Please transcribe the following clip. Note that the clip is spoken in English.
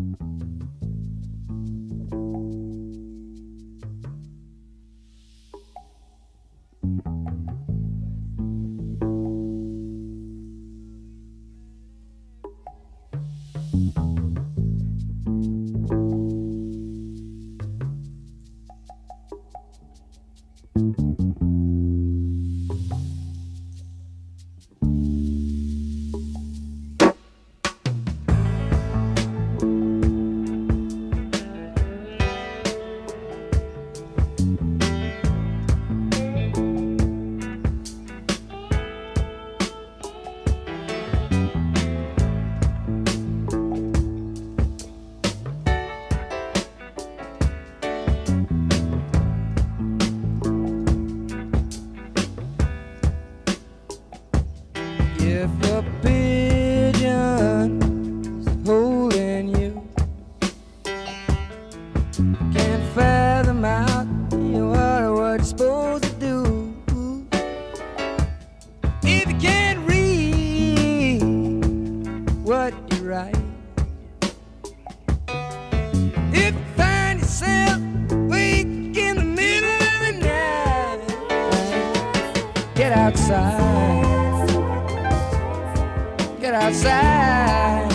If a pigeon is holding you, can't fathom out what you're supposed to do. If you can't read what you write, if you find yourself weak in the middle of the night, get outside. Get outside.